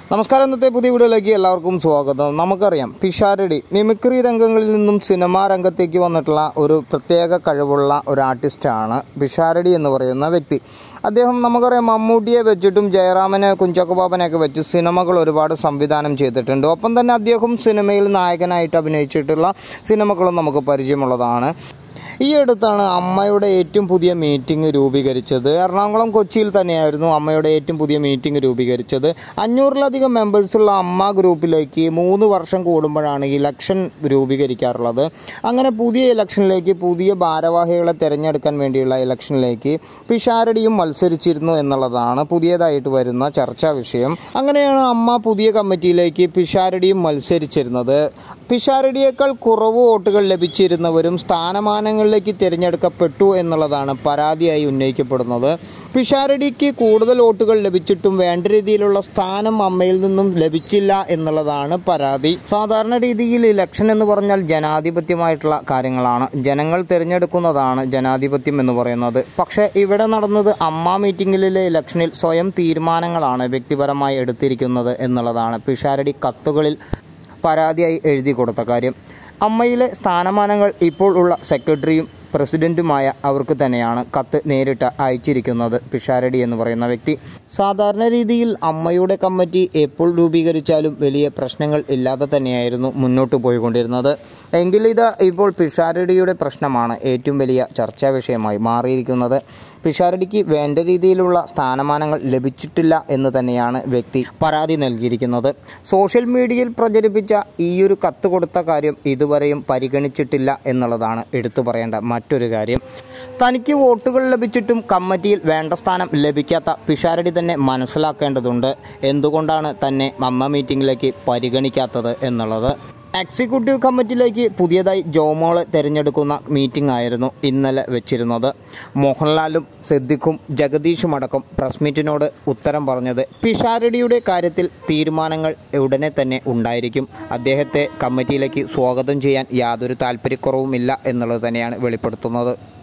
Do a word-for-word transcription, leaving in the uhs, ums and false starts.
നമസ്കാരം. ഇന്നത്തെ പുതിയ വീഡിയോയിലേക്ക് എല്ലാവർക്കും സ്വാഗതം. നമുക്കറിയാം, പിഷാരടി മിമിക്രി രംഗങ്ങളിൽ നിന്നും സിനിമാ രംഗത്തേക്ക് വന്നിട്ടുള്ള ഒരു പ്രത്യേക കഴിവുള്ള ഒരു ആർട്ടിസ്റ്റാണ് പിഷാരടി എന്ന് പറയുന്ന വ്യക്തി. അദ്ദേഹം നമുക്കറിയാം, മമ്മൂട്ടിയെ വെച്ചിട്ടും ജയറാമനെ, കുഞ്ചാക്കോ ബോബനെയൊക്കെ വെച്ച് സിനിമകൾ ഒരുപാട് സംവിധാനം ചെയ്തിട്ടുണ്ട്. ഒപ്പം തന്നെ അദ്ദേഹം സിനിമയിൽ നായകനായിട്ട് അഭിനയിച്ചിട്ടുള്ള സിനിമകളും നമുക്ക് പരിചയമുള്ളതാണ്. ഈ അടുത്താണ് അമ്മയുടെ ഏറ്റവും പുതിയ മീറ്റിംഗ് രൂപീകരിച്ചത്. എറണാകുളം കൊച്ചിയിൽ തന്നെയായിരുന്നു അമ്മയുടെ ഏറ്റവും പുതിയ മീറ്റിംഗ് രൂപീകരിച്ചത്. അഞ്ഞൂറിലധികം മെമ്പേഴ്സുള്ള അമ്മ ഗ്രൂപ്പിലേക്ക് മൂന്ന് വർഷം കൂടുമ്പോഴാണ് ഇലക്ഷൻ രൂപീകരിക്കാറുള്ളത്. അങ്ങനെ പുതിയ ഇലക്ഷനിലേക്ക്, പുതിയ ഭാരവാഹികളെ തിരഞ്ഞെടുക്കാൻ വേണ്ടിയുള്ള ഇലക്ഷനിലേക്ക് പിഷാരടിയും മത്സരിച്ചിരുന്നു എന്നുള്ളതാണ് പുതിയതായിട്ട് വരുന്ന ചർച്ചാ വിഷയം. അങ്ങനെയാണ് അമ്മ പുതിയ കമ്മിറ്റിയിലേക്ക് പിഷാരടിയും മത്സരിച്ചിരുന്നത്. പിഷാരടിയേക്കാൾ കുറവ് വോട്ടുകൾ ലഭിച്ചിരുന്നവരും സ്ഥാനമാനങ്ങൾ ിലേക്ക് തിരഞ്ഞെടുക്കപ്പെട്ടു എന്നുള്ളതാണ് പരാതിയായി ഉന്നയിക്കപ്പെടുന്നത്. പിഷാരടിക്ക് കൂടുതൽ വോട്ടുകൾ ലഭിച്ചിട്ടും വേണ്ട രീതിയിലുള്ള സ്ഥാനം അമ്മയിൽ നിന്നും ലഭിച്ചില്ല എന്നുള്ളതാണ് പരാതി. സാധാരണ രീതിയിൽ ഇലക്ഷൻ എന്ന് പറഞ്ഞാൽ ജനാധിപത്യമായിട്ടുള്ള കാര്യങ്ങളാണ്, ജനങ്ങൾ തിരഞ്ഞെടുക്കുന്നതാണ് ജനാധിപത്യം എന്ന് പറയുന്നത്. പക്ഷേ ഇവിടെ നടന്നത് അമ്മ മീറ്റിംഗിലെ ഇലക്ഷനിൽ സ്വയം തീരുമാനങ്ങളാണ് വ്യക്തിപരമായി എടുത്തിരിക്കുന്നത് എന്നുള്ളതാണ് പിഷാരടി കത്തുകളിൽ പരാതിയായി എഴുതി കൊടുത്ത കാര്യം. അമ്മയിലെ സ്ഥാനമാനങ്ങൾ ഇപ്പോൾ ഉള്ള സെക്രട്ടറിയും പ്രസിഡൻറ്റുമായ അവർക്ക് തന്നെയാണ് കത്ത് നേരിട്ട് അയച്ചിരിക്കുന്നത് പിഷാരടി എന്ന് പറയുന്ന വ്യക്തി. സാധാരണ രീതിയിൽ അമ്മയുടെ കമ്മിറ്റി എപ്പോൾ രൂപീകരിച്ചാലും വലിയ പ്രശ്നങ്ങൾ ഇല്ലാതെ തന്നെയായിരുന്നു മുന്നോട്ട് പോയിക്കൊണ്ടിരുന്നത്. എങ്കിലിത് ഇപ്പോൾ പിഷാരടിയുടെ പ്രശ്നമാണ് ഏറ്റവും വലിയ ചർച്ചാ വിഷയമായി മാറിയിരിക്കുന്നത്. പിഷാരടിക്ക് വേണ്ട രീതിയിലുള്ള സ്ഥാനമാനങ്ങൾ ലഭിച്ചിട്ടില്ല എന്ന് തന്നെയാണ് വ്യക്തി പരാതി നൽകിയിരിക്കുന്നത്. സോഷ്യൽ മീഡിയയിൽ പ്രചരിപ്പിച്ച ഈയൊരു കത്ത് കൊടുത്ത കാര്യം ഇതുവരെയും പരിഗണിച്ചിട്ടില്ല എന്നുള്ളതാണ് എടുത്തു പറയേണ്ട മറ്റൊരു കാര്യം. തനിക്ക് വോട്ടുകൾ ലഭിച്ചിട്ടും കമ്മിറ്റിയിൽ വേണ്ട സ്ഥാനം ലഭിക്കാത്ത പിഷാരടി തന്നെ മനസ്സിലാക്കേണ്ടതുണ്ട് എന്തുകൊണ്ടാണ് തന്നെ അമ്മ മീറ്റിംഗിലേക്ക് പരിഗണിക്കാത്തത് എന്നുള്ളത്. എക്സിക്യൂട്ടീവ് കമ്മിറ്റിയിലേക്ക് പുതിയതായി ജോമോളെ തിരഞ്ഞെടുക്കുന്ന മീറ്റിംഗ് ആയിരുന്നു ഇന്നലെ വെച്ചിരുന്നത്. മോഹൻലാലും സിദ്ദിഖും ജഗദീഷും അടക്കം പ്രസ് മീറ്റിനോട് ഉത്തരം പറഞ്ഞത് പിഷാരടിയുടെ കാര്യത്തിൽ തീരുമാനങ്ങൾ ഉടനെ തന്നെ ഉണ്ടായിരിക്കും, അദ്ദേഹത്തെ കമ്മിറ്റിയിലേക്ക് സ്വാഗതം ചെയ്യാൻ യാതൊരു താല്പര്യക്കുറവുമില്ല എന്നുള്ളത് തന്നെയാണ് വെളിപ്പെടുത്തുന്നത്.